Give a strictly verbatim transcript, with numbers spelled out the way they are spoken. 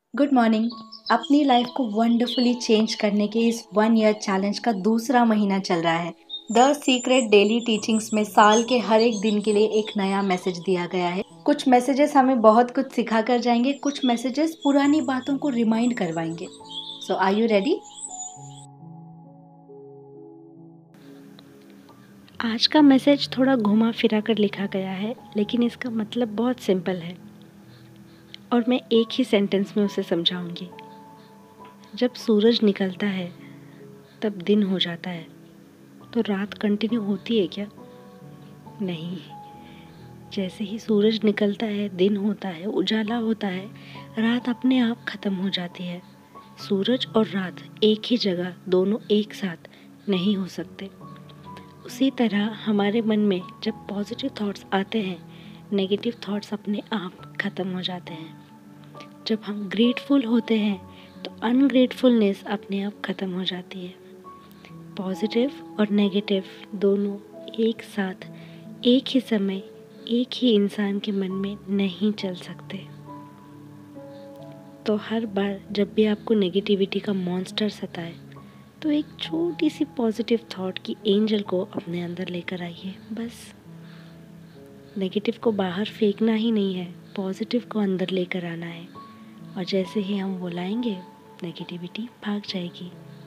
Good morning. अपनी life को wonderfully change करने के इस वन ईयर चैलेंज का दूसरा महीना चल रहा है। द सीक्रेट डेली टीचिंग्स में साल के हर एक दिन के लिए एक नया मैसेज दिया गया है। कुछ मैसेजेस हमें बहुत कुछ सिखा कर जाएंगे, कुछ मैसेजेस पुरानी बातों को रिमाइंड करवाएंगे। So are you ready? आज का मैसेज थोड़ा घुमा फिरा कर लिखा गया है, लेकिन इसका मतलब बहुत सिंपल है और मैं एक ही सेंटेंस में उसे समझाऊंगी। जब सूरज निकलता है तब दिन हो जाता है, तो रात कंटिन्यू होती है क्या? नहीं। जैसे ही सूरज निकलता है, दिन होता है, उजाला होता है, रात अपने आप ख़त्म हो जाती है। सूरज और रात एक ही जगह, दोनों एक साथ नहीं हो सकते। उसी तरह हमारे मन में जब पॉजिटिव थॉट्स आते हैं, नेगेटिव थॉट्स अपने आप ख़त्म हो जाते हैं। जब हम ग्रेटफुल होते हैं तो अनग्रेटफुलनेस अपने आप ख़त्म हो जाती है। पॉजिटिव और नेगेटिव दोनों एक साथ, एक ही समय, एक ही इंसान के मन में नहीं चल सकते। तो हर बार जब भी आपको नेगेटिविटी का मॉन्स्टर सताए, तो एक छोटी सी पॉजिटिव थॉट की एंजल को अपने अंदर लेकर आइए। बस नेगेटिव को बाहर फेंकना ही नहीं है, पॉजिटिव को अंदर लेकर आना है। और जैसे ही हम बुलाएंगे, नेगेटिविटी भाग जाएगी।